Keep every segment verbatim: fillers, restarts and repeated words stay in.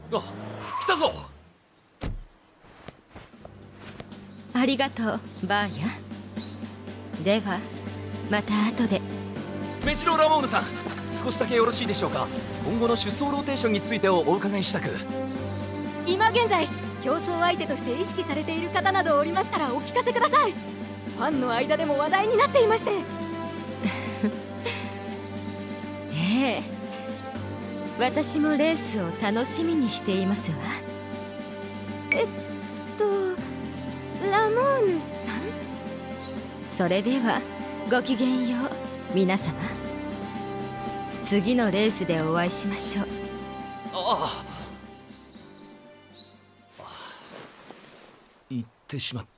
あ、来たぞ。 ありがとうバーヤ。ではまた後で。 メジロ・ラモーヌさん、少しだけよろしいでしょうか。今後の出走ローテーションについてをお伺いしたく。 今現在競争相手として意識されている方などおりましたらお聞かせください。ファンの間でも話題になっていまして。 ええ、私もレースを楽しみにしていますわ。 えっとラモーヌさん。 それではごきげんよう皆様。次のレースでお会いしましょう。 ああ、言ってしまった。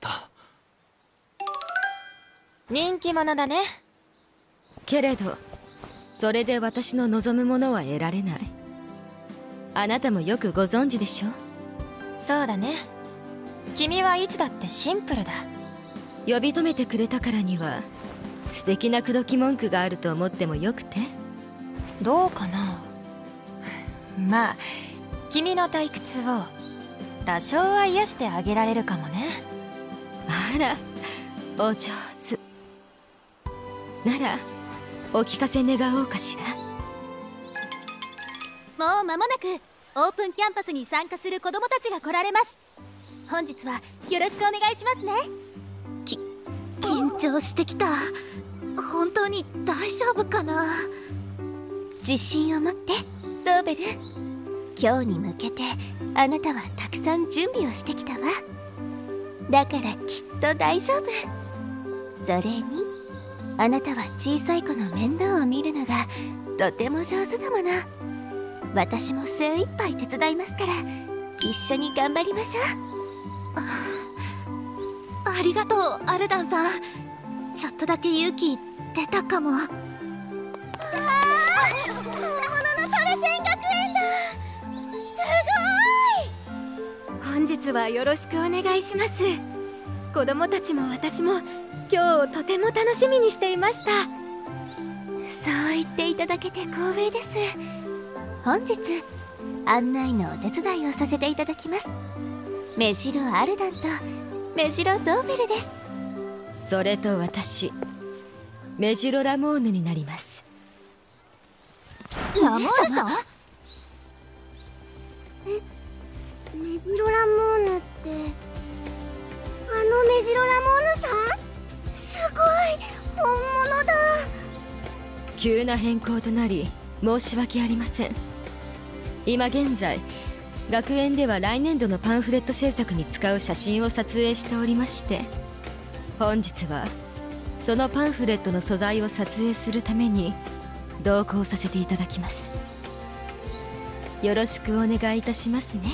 人気者だね。 けれどそれで私の望むものは得られない。あなたもよくご存知でしょ。 そうだね。君はいつだってシンプルだ。 呼び止めてくれたからには素敵な口説き文句があると思ってもよくて。 どうかな。まあ君の退屈を多少は癒してあげられるかもね。 あらお上手ならお聞かせ願おうかしら。 もう間もなくオープンキャンパスに参加する子どもたちが来られます。本日はよろしくお願いしますね。 き緊張してきた。本当に大丈夫かな。 自信を持ってドーベル。今日に向けてあなたはたくさん準備をしてきたわ。だからきっと大丈夫。それにあなたは小さい子の面倒を見るのがとても上手だもの。私も精一杯手伝いますから一緒に頑張りましょう。 あ, ありがとうアルダンさん。ちょっとだけ勇気出たかも。ああ、本物のトレセン学園だ。すごい。本日はよろしくお願いします。子供たちも私も今日をとても楽しみにしていました。 そう言っていただけて光栄です。本日案内のお手伝いをさせていただきます。メジロ・アルダンとメジロ・ドーベルです。 それと私メジロ・ラモーヌになります。 ラモーヌさん？ え、メジロ・ラモーヌってあのメジロ・ラモーヌさん？すごい本物だ。 急な変更となり申し訳ありません。今現在学園では来年度のパンフレット制作に使う写真を撮影しておりまして、本日はそのパンフレットの素材を撮影するために同行させていただきます。よろしくお願いいたしますね。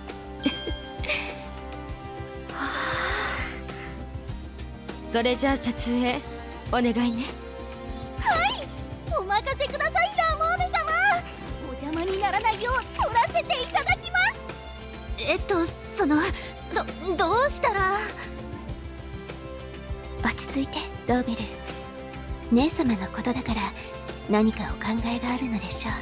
それじゃあ撮影お願いね。 はい、お任せくださいラモーヌ様。お邪魔にならないよう撮らせていただきます。 えっとそのどどうしたら。 落ち着いてドーベル。姉様のことだから何かお考えがあるのでしょ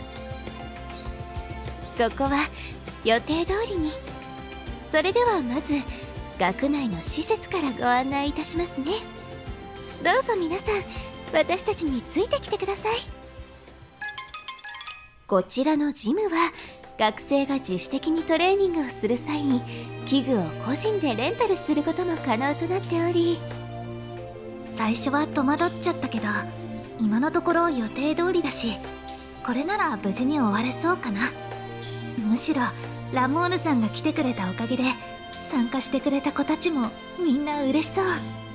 う。ここは予定通りに。それではまず学内の施設からご案内いたしますね。どうぞ皆さん私たちについてきてください。こちらのジムは学生が自主的にトレーニングをする際に器具を個人でレンタルすることも可能となっており。 最初は戸惑っちゃったけど今のところ予定通りだし、これなら無事に終われそうかな。むしろラモーヌさんが来てくれたおかげで参加してくれた子たちもみんな嬉しそう。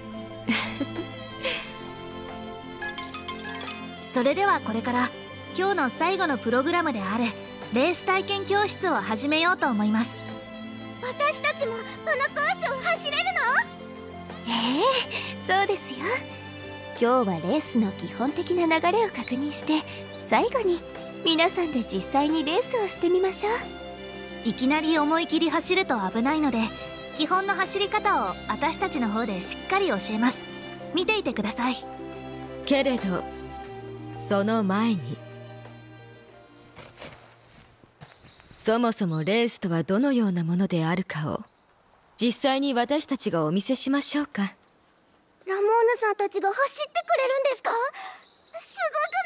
それではこれから今日の最後のプログラムであるレース体験教室を始めようと思います。 私たちもこのコースを走れるの？ ええ、そうですよ。今日はレースの基本的な流れを確認して最後に皆さんで実際にレースをしてみましょう。 いきなり思い切り走ると危ないので基本の走り方を私たちの方でしっかり教えます。見ていてください。 けれどその前にそもそもレースとはどのようなものであるかを実際に私たちがお見せしましょうか。 ラモーヌさんたちが走ってくれるんですか？す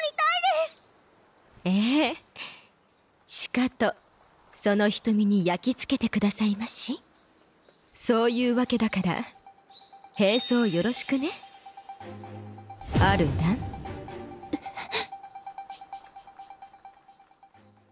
ごく見たいです。 ええ、しかとその瞳に焼き付けてくださいまし。そういうわけだから並走よろしくね。あるな。